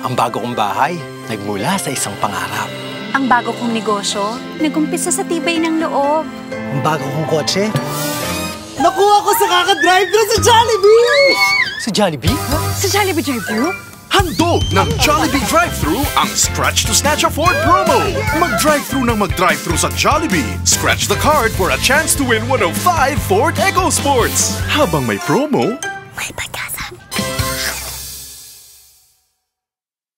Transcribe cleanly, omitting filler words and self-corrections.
Ang bago kong bahay, nagmula sa isang pangarap. Ang bago kong negosyo, nagumpisa sa tibay ng loob. Ang bago kong kotse, nakuha ko sa kaka-drive-thru sa Jollibee! Sa Jollibee? Sa Jollibee Drive Thru? Handog ng Jollibee Drive Thru ang Scratch2SnatchAFord promo. Mag-drive-thru ng mag-drive-thru sa Jollibee. Scratch the card for a chance to win one of 5 Ford EcoSports. Habang may promo, May pag-asa.